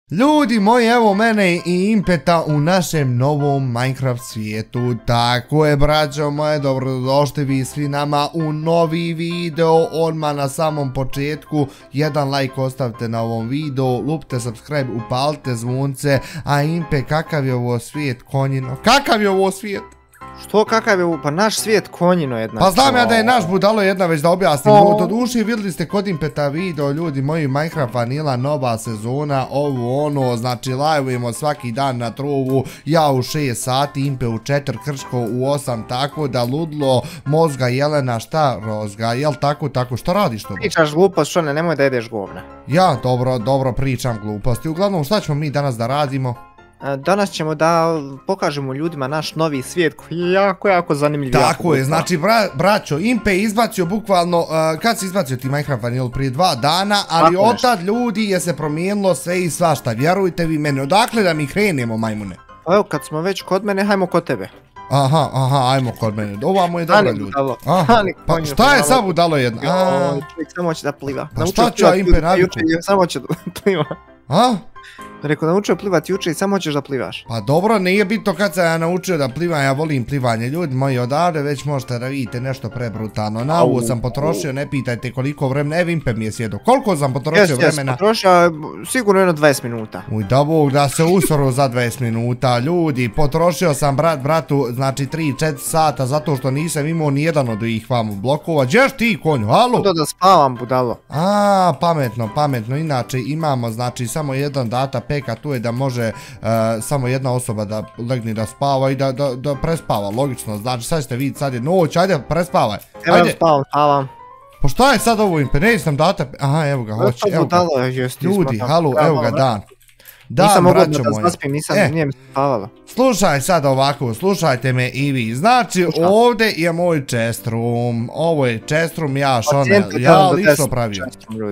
Ljudi moji, evo mene i Impeta u našem novom Minecraft svijetu. Tako je, braćo moje, dobrodošli vi svi nama u novi video. Odmah na samom početku jedan like ostavite na ovom videu, lupite subscribe, upalite zvonce. A Impe, kakav je ovo svijet, konjino? Kakav je ovo svijet? Što, kakav je ovo? Pa naš svijet konjino jedna. Pa znam ja da je naš budalo jedna, već da objasnim. Do duši vidjeli ste kod Impeta video, ljudi moji, Minecraft Vanilla, nova sezona, ovo ono, znači live-ujemo svaki dan na trovu, ja u 6 sati, Impe u 4, Krško u 8, tako da ludlo, mozga, Jelena, šta rozga, jel tako, šta radiš to? Pričaš glupost, što ne, nemoj da jedeš govna. Ja, dobro pričam gluposti. Uglavnom, šta ćemo mi danas da radimo? Danas ćemo da pokažemo ljudima naš novi svijet koji je jako zanimljiv. Tako je, znači braćo, Impe je izbacio bukvalno, kad si izbacio ti Minecraft Vanilla prije 2 dana, ali otad ljudi je se promijenilo sve i svašta, vjerujte vi meni, odakle da mi krenemo, majmune? Pa evo, kad smo već kod mene, hajmo kod tebe. Aha, ajmo kod mene, ovamo je dobro ljudi. Pa šta je sad budalo jedno? Čovjek samo će da pliva. Pa šta ću ja Impe naviku? Samo će da pliva. A? Rekao, naučio plivati juče i samo ćeš da plivaš. Pa dobro, nije bitno kad sam ja naučio da plivam, ja volim plivanje. Ljudi moji, odavde već možete da vidite nešto prebrutalno. Na ovo sam potrošio, ne pitajte koliko vremena, evo Impe mi je sjedo. Koliko sam potrošio vremena? Potrošio sigurno jedno 20 minuta. Uj, da Bog, da se usoro za 20 minuta. Ljudi, potrošio sam bratu, znači 3-4 sata, zato što nisam imao nijedan od ih vamo blokova. Gdješ ti, konju, halo? Da spavam, budalo. A, pametno, inače imamo, znači, samo jedan data peka, tu je da može samo jedna osoba da legne da spava i da prespava, logično, znači sad ćete vidjeti, sad je noć, ajde prespavaj. Evo spavam. Pa šta je sad ovo Impe, ne sam data, aha evo ga, hoće, evo ga. Ljudi, halo, evo ga dan. Nisam mogao da zaspim, nije mi spavalo. Slušaj sad ovako, slušajte me i vi, znači ovdje je moj chestroom, ovo je chestroom ja lično pravio.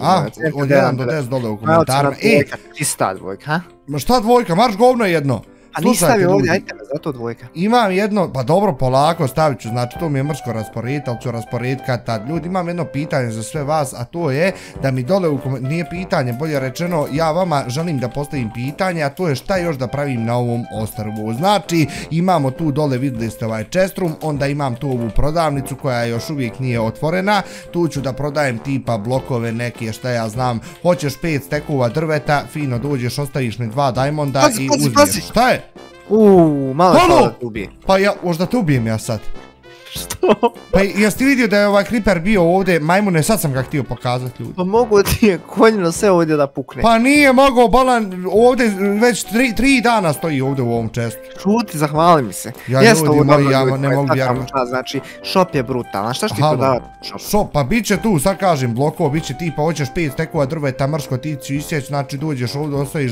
Od 1 do 10 dole u komentarima. Čista dvojka, ha? Šta dvojka, marš govno jedno. A nisi stavio ovdje, ajte me, zato dvojka. Imam jedno, pa dobro, polako stavit ću, znači to mi je mrško rasporediti, ali ću rasporediti kad tad. Ljudi, imam jedno pitanje za sve vas, a to je da mi dole u komentarima, nije pitanje, bolje rečeno, ja vama želim da postavim pitanje, a to je šta još da pravim na ovom ostrvu. Znači, imamo tu dole, vidjeli ste ovaj chestroom, onda imam tu ovu prodavnicu koja još uvijek nije otvorena, tu ću da prodajem tipa blokove neke, šta ja znam, hoćeš 5 stekova drveta, fino dođeš, ostaviš mi 2 diamonda i uzmiješ. Šta je? Malo je hvala da te ubije. Pa ja, možda te ubijem ja sad. Što? Pa jesi ti vidio da je ovaj creeper bio ovdje, majmune, sad sam ga htio pokazati ljudi. Pa mogu ti je konjino sve ovdje da pukne. Pa nije mogao, balan, ovdje već 3 dana stoji ovdje u ovom chestu. Šuti, zahvali mi se. Ja ljudi moji, ja ne mogu vjerovati. Znači, shop je brutalan, šta što ti prodavati shop? Pa bit će tu, sad kažem, blokova, bit će tipa, hoćeš 5 stekova drveta, mrško ti ću isjeć, znači dođeš ovdje, ostaviš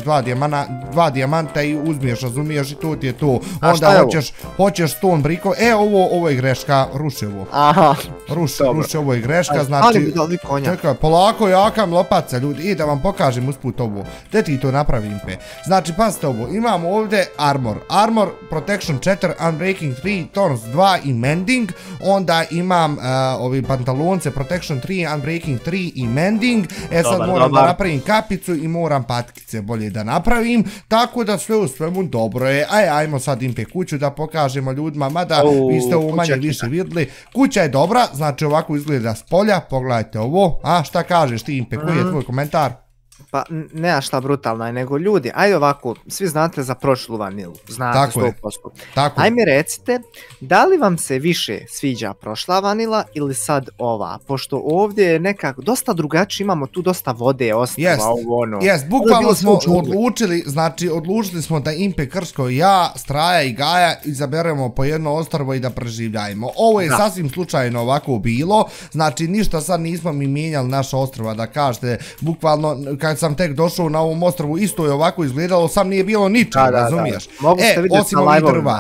2 dijamanta i uzmiješ, razumiješ i to ti je to. Onda hoćeš stone brikova, ovo je greška, ruši ovo. Aha. Ruši ovo je greška, znači... Čekaj, polako jakam lopaca, ljudi, i da vam pokažem usput ovo. Gdje ti to napravi Impe? Znači, pazite ovo, imamo ovdje Armor, Protection 4, Unbreaking 3, Thorns 2 i Mending. Onda imam ovi pantalonce, Protection 3, Unbreaking 3 i Mending. Sad moram da napravim kapicu i moram patkice bolje da napravim. Tako da sve u svemu dobro je. Ajmo sad Impe kuću da pokažemo ljudima, mada vi ste ovo manje više vidjeli. Kuća je dobra, znači ovako izgleda s polja, pogledajte ovo. A šta kažeš ti Impe, koji je tvoj komentar? Pa nema šta brutalno, nego ljudi, ajde ovako, svi znate za prošlu vanilu, znate 100%. Ajme recite, da li vam se više sviđa prošla vanila ili sad ova, pošto ovdje je nekako dosta drugačije, imamo tu dosta vode, ostrava, ovo ono. Jes, bukvalno smo odlučili, znači odlučili smo da Impe, Krško, ja, Straja i Gaja izaberemo po jedno ostrvo i da preživljajemo. Ovo je sasvim slučajno ovako bilo, znači ništa sad nismo mi mijenjali naša ostrva, da kažete, bukvalno kad sam tek došao na ovom ostrvu isto je ovako izgledalo, sam nije bilo ničeg, razumiješ? Osim ovih drva.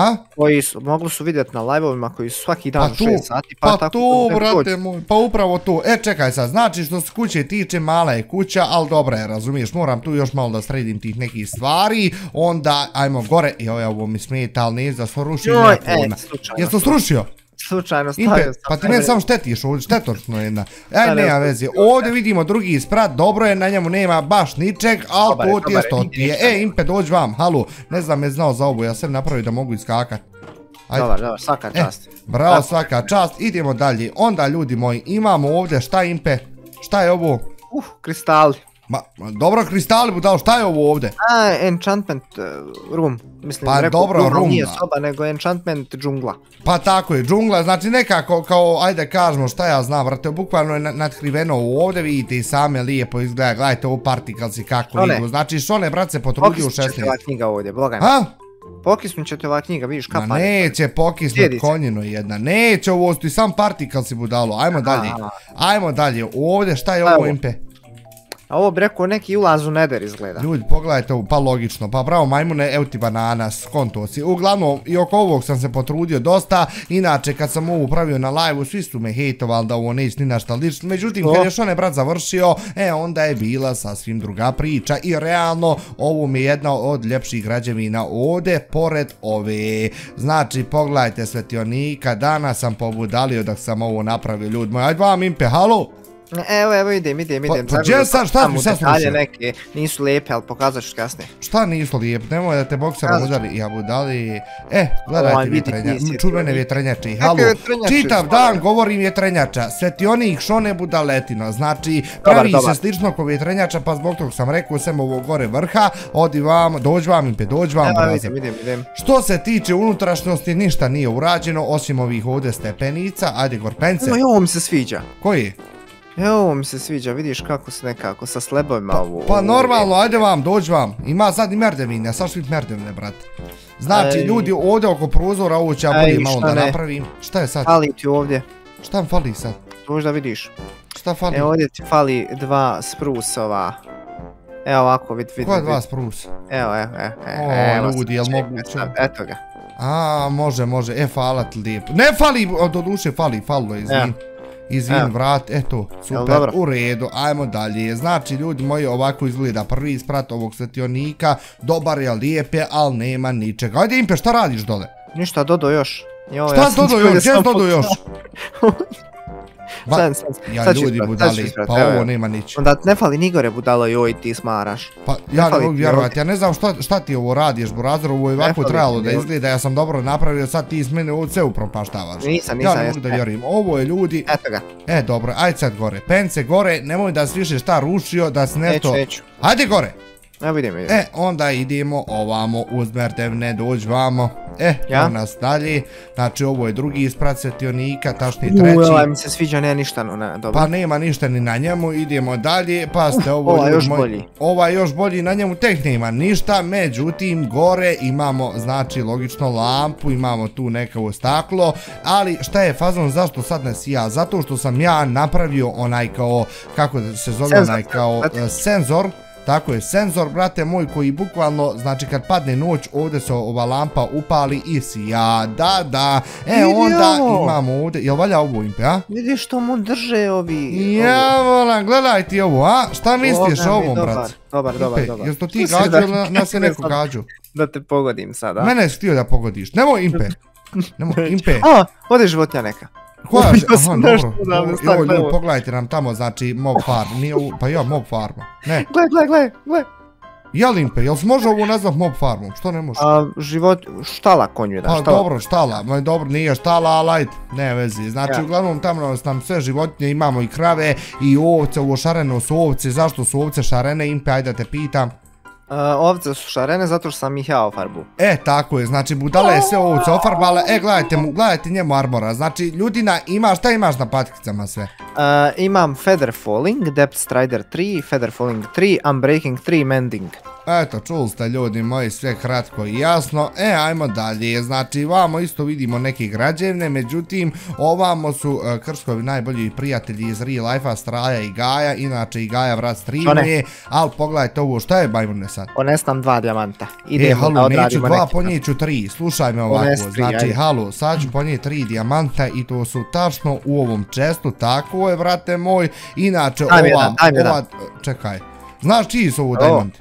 Mogli su vidjeti na live-ovima koji su svaki dan u 6 sati, pa tu, brate moj, pa upravo tu. Čekaj sad, znači što se kuće tiče, mala je kuća, ali dobra je, razumiješ, moram tu još malo da sredim tih nekih stvari, onda, ajmo gore, ovo mi smeta, ali ne da se ruši, nema pojma. Jesi to srušio? slučajno stavio sam. Pa ti meni samo štetiš ovdje, štetočno jedna. Nema veze. Ovdje vidimo drugi sprat, dobro je, na njemu nema baš ničeg, ali to ti je što ti je. Impe, dođi vam, halo. Ne znam, je znao za ovo, ja sam napravio da mogu iskakat. Dobar, svaka čast. Bravo, svaka čast, idemo dalje. Onda, ljudi moji, imamo ovdje, šta Impe? Šta je ovo? Kristali. Dobro, kristali budalo, šta je ovo ovdje? Enchantment room. Mislim, pa dobro, room. Nije soba, nego enchantment džungla. Pa tako je, džungla, znači nekako kao, ajde kažemo šta ja znam, vrate, bukvalno je nadkriveno ovdje, vidite i same lijepo izgleda, gledajte ovo partikalsi kako idu, znači Šone, brat, se potrudio u 16. Pokisnut će ova knjiga ovdje, blagaj. Pokisnut će te ova knjiga, vidiš kapa. Ma neće pokisnut konjino jedna, neće ovo sti sam partikalsi budalo, ajmo dalje, ovdje šta je ovo Impe? A ovo bi rekao neki ulaz u Nether izgleda. Ljudi, pogledajte ovo, pa logično, pa bravo majmune, evo ti banana, skonto si. Uglavnom, i oko ovog sam se potrudio dosta, inače kad sam ovo pravio na live-u, svi su me hejtovali da ovo neće ni našta lično, međutim, kad je Šone brat završio, onda je bila sasvim druga priča i realno, ovo mi je jedna od ljepših građevina ovdje, pored ove. Znači, pogledajte svetionika, danas sam pobudalio dok sam ovo napravio, ljudi moji, ajde vam Impe, halo! Evo idem. Pa gdje sad, šta mi sad slušao? Neke nisu lijepe, ali pokazat ću kasnije. Šta nisu lijepe? Nemoj da te bokserom udari, ja budali. Gledajte vjetrenjače, čuvene vjetrenjače, halo. Čitav dan govorim vjetrenjača, svetionik Šone budaletino, znači pravi se slično ko vjetrenjača, pa zbog tog sam rekao sem ovo gore vrha, odi vam, dođi vam Impe, dođi vam. Idem. Što se tiče unutrašnjosti, ništa nije urađeno, osim ovih ovdje stepenica, ajde gorpence. Ovo mi se sviđa. Koji? Evo mi se sviđa, vidiš kako se nekako sa slebovima ovo... Pa normalno, ajde vam, dođi vam. Ima sad i merdevine, sad šli merdevine, brate. Znači, ljudi, ovdje oko prozora, ovo ću ja bolje malo da napravim. Šta je sad? Fali ti ovdje. Šta mi fali sad? Dođi da vidiš. Šta fali? Evo ovdje ti fali 2 sprusova. Evo ovako, vidi. Koja 2 sprusa? Evo. O, ljudi, jel mogu... Eto ga. A, može, hvala ti lijepo. Ne fali, do duše falilo, izvin vrat, eto, super, u redu, ajmo dalje. Znači, ljudi moji, ovako izgleda prvi sprat ovog svetionika, dobar je, lijep je, ali nema ničega. Ajde Impe, šta radiš dole? Ništa, dodo još. Šta dodo još, gdje dodo još? Ja ljudi budali, pa ovo nema nič. Onda ne fali ni gore budalo, joj ti smaraš. Pa ja ne mogu vjerovati, ja ne znam šta ti ovo radiš, Burazor, ovo je ovako trebalo da izgleda, ja sam dobro napravio, sad ti iz mene ovo sve upropaštavaš. Nisam. Ja ne mogu da vjerujem, ovo je ljudi... Eto ga. Dobro, ajde sad gore, pence gore, nemoj da si više šta rušio, da si nešto... Neću. Ajde gore! Evo idemo. Onda idemo ovamo uz merdevne, dođi vamo. Evo nas dalje. Znači ovo je drugi isprat svetionika, tačni treći. Ovaj mi se sviđa, nema ništa, dobro. Pa nema ništa ni na njemu, idemo dalje. Pa ste ovo... Ovaj još bolji. Ovaj još bolji, na njemu tek nema ništa. Međutim, gore imamo, znači logično lampu, imamo tu neko staklo. Ali šta je fazon, zašto sad ne sija? Zato što sam ja napravio onaj kao, kako se zove onaj kao senzor. Tako je, senzor, brate moj, koji bukvalno, znači kad padne noć, ovdje se ova lampa upali i sija, da. Onda imamo ovdje, jel valja ovo Impe, a? Vidiš što mu drže ovi... Ja volam, gledaj ti ovo, a? Šta misliš o ovom, brat? Dobar. Jel to ti gađu ili nas je neko gađu? Da te pogodim sada. Mene si htio da pogodiš, nemoj Impe. Ovdje je životinja neka. Koja je? Aha, dobro. Evo ljudi, pogledajte nam tamo, znači mob farm, nije ovo, pa ja mob farma. Ne. Gle. Jel Impe, jel se može ovo nazvat mob farmom, što ne može? Štala konju da, štala. Pa dobro, štala, dobro nije štala, ali ajde, ne vezi. Znači uglavnom tamo nam sve životinje, imamo i krave i ovce, ovo šareno su ovce, zašto su ovce šarene Impe, ajde da te pitam. Ovce su šarene zato što sam ih ja ofarbu. Tako je, znači budala je sve ovce ofarbale, gledajte njemu armora, znači ljudina šta imaš na patkicama sve? Imam Feather Falling, Depth Strider 3, Feather Falling 3, Unbreaking 3, Mending. Eto, čuli ste ljudi moji, sve kratko i jasno. Ajmo dalje, znači vamo isto vidimo neke građevne, međutim ovamo su Krskovi najbolji prijatelji iz Real Life-a, Straja i Gaja, inače i Gaja vrat streamuje, ali pogledajte ovo, šta je bajmune sad? Ponestam 2 dijamanta. Halo, neću 2, ponijeću 3, slušaj me ovako, znači halo, sad ću ponijeti 3 dijamanta i to su tačno u ovom čestu, tako je vrate moj, inače ova, čekaj, znaš čiji su ovo diamanti?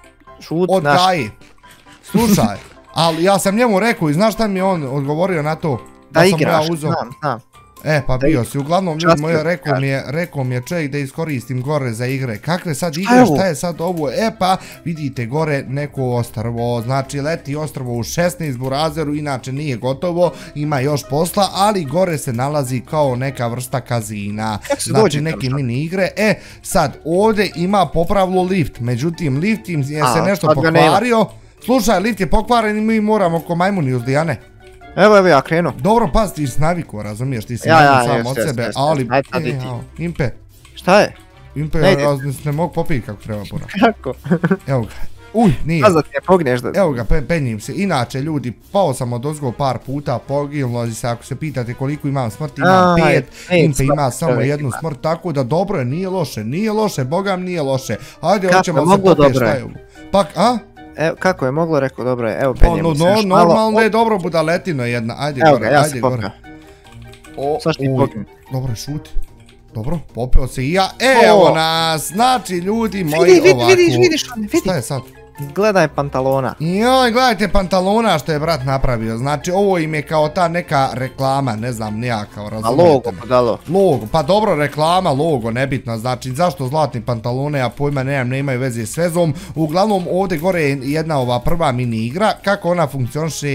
Od Gaji. Slušaj, ali ja sam njemu rekao i znaš šta mi je on odgovorio na to? Da igraš, znam. E, pa bio si, uglavnom ljudi moji, rekao mi je čovjek da iskoristim gore za igre. Kakve sad igre, šta je sad ovo? E pa, vidite gore neko ostrvo, znači leti ostrvo u 16 burazeru, inače nije gotovo, ima još posla, ali gore se nalazi kao neka vrsta kazina, znači neke mini igre. E, sad, ovdje ima popravilo lift, međutim, lift im je se nešto pokvario. Slušaj, lift je pokvaren i mi moramo ko majmuni uzdijane. Evo ja krenu. Dobro, pazi, ti si naviku, razumiješ, ti si naviku sam od sebe, ali... Impe. Šta je? Impe, ja ne mogu popiti kako treba pora. Kako? Evo ga. Uj, nije. Pazda ti je pogneš da... Evo ga, penjim se. Inače, ljudi, pao sam od ozgo par puta, poginulo se, ako se pitate koliko imam smrti, imam 5, Impe ima samo jednu smrt, tako da dobro je, nije loše, bogam nije loše. Ajde, hoćemo se popiti šta je ovo. Pak, a? Evo, kako je moglo, rekao, dobro je, evo penjemo se još malo. Normalno je dobro, budaletino jedna, ajde gore, ajde gore. Sad što ti pokrim. Dobro, šuti. Dobro, popio se i ja, evo nas, znači ljudi moji ovako. Vidiš, šta je sad? Gledaj pantalona. Joj, gledajte pantalona što je brat napravio, znači ovo im je kao ta neka reklama, ne znam, nijakao, razumijete. A logo podalo. Logo, pa dobro, reklama, logo, nebitno, znači zašto zlatni pantalone, ja pojma nemam, ne imaju veze s vezom. Uglavnom ovdje gore je jedna ova prva mini igra, kako ona funkcioniše?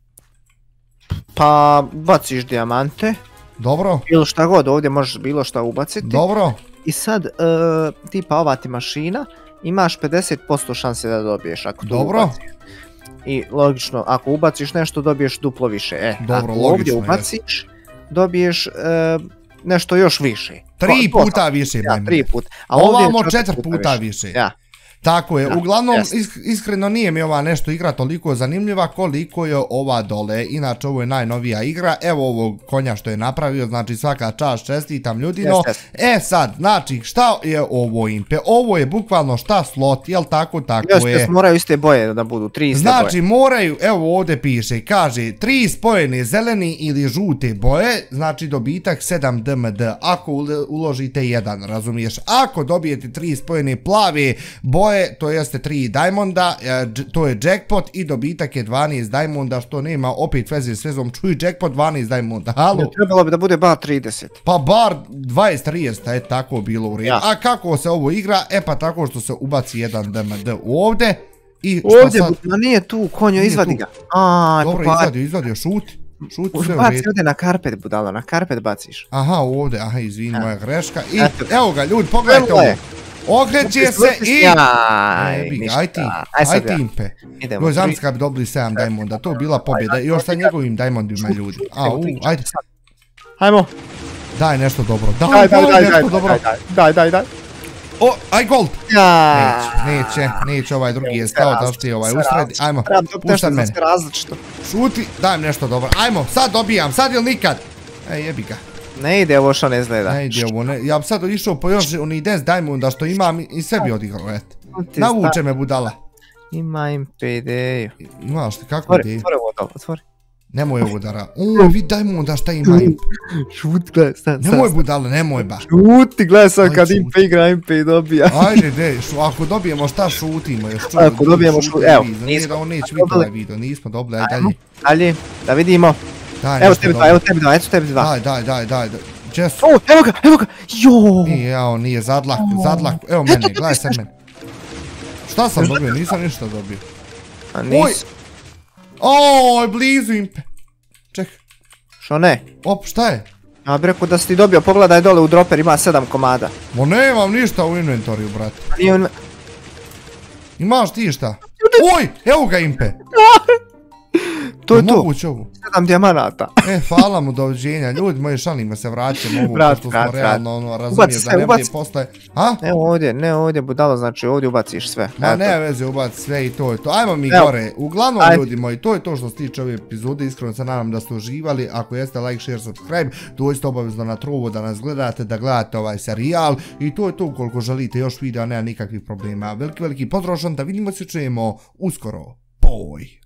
Pa baciš dijamante. Dobro. Bilo šta god, ovdje možeš bilo šta ubaciti. Dobro. I sad, tipa ova ti mašina, imaš 50% šanse da dobiješ ako to ubaciš. I logično, ako ubaciš nešto dobiješ duplo više. Dobro, ako ovdje ubaciš, dobiješ nešto još više. 3 puta više. Ja, 3 puta. Ovamo 4 puta više. Ja. Tako je, uglavnom iskreno nije mi ova nešto igra toliko zanimljiva koliko je ova dole, inače ovo je najnovija igra, evo ovog konja što je napravio, znači svaka čast, čestitam ljudino. E sad, znači šta je ovo Impe, ovo je bukvalno šta slot, jel tako, tako je. Moraju iste boje da budu, 3 iste boje. Znači moraju, evo ovdje piše, kaže 3 spojene zeleni ili žute boje, znači dobitak 7 DMD, ako uložite 1, razumiješ, ako dobijete 3 spojene plave boje, to jeste 3 diamonda, to je jackpot i dobitak je 12 diamonda, što nema opet veze s vezom, čuj jackpot 12 diamonda, halo? Trebalo bi da bude bar 30. Pa bar 20-30, je tako bilo u redu. A kako se ovo igra? E pa tako što se ubaci 1 DMD ovdje i šta sad? Ovdje, nije tu, konjo, izvadi ga. Dobro, izvadio, šuti. Baci ovdje na karpet, budalo, na karpet baciš. Aha, ovdje, izvini, moja greška. I evo ga, ljudi, pogledajte ovo. Okreće se i... Aj ti Impe. Joj, zamisli kad bi dobili 7 diamonda, to je bila pobjeda. I još sa njegovim diamondima ljudi. Ajde. Hajmo. Daj nešto dobro. Daj. O, aj gold. Neće ovaj drugi je stao da što je ovaj usredi. Ajmo, puštaj mene. Šuti, daj nešto dobro. Ajmo, sad dobijam, sad ili nikad. Ej, jebi ga. Ne ide ovo što ne izgleda. Ne ide ovo, ja bi sad išao po još onih 10 diamonda što imam i sve bi odigrao, eto. Navuče me budala. Ima Impe ideju. Imaš ti, kakvu ideju? Otvori. Nemoj ovo dara. Vidi diamonda šta ima Impe. Šuti, gledaj, stan. Nemoj budala, nemoj ba. Šuti, gledaj sad kad Impe igra, Impe i dobija. Ajde, ako dobijemo šta šutimo još. Ako dobijemo šutimo, evo. Nije da on neće vidjeti ovaj video, nismo dobili, ajde dalje. Dalje, da vidimo. Evo tebi dva. Daj. Jess. Evo ga, joooo. Nije, zadlak, evo mene, gledaj sad mene. Šta sam dobio, nisam ništa dobio. A nisi. Oj, blizu Impe. Čekaj. Što ne? Op, šta je? Ja bih rekao da si ti dobio, pogledaj dole u dropper, ima 7 komada. Mo nemam ništa u inventoriju, brate. Imaš ti šta? Oj, evo ga Impe. To je to. Moguće ovo. 7 dijamanata. Hvala mu, doviđenja. Ljudi moji, šalimo se, vraćamo ovo, pošto smo realno razumije da ne bude postaje. Ne ovdje, budalo, znači ovdje ubaciš sve. Ma ne veze, ubaci sve i to je to. Ajmo mi gore. Uglavnom, ljudi moji, to je to što se tiče ove epizode. Iskreno se nadam da ste uživali. Ako jeste, like, share, subscribe. Dođite obavezno na Trovo da nas gledate, da gledate ovaj serijal. I to je to, ukoliko želite još videa, nema nikakvih problema. Veliki pozdrav, da vidimo se, čujemo uskoro. Boj!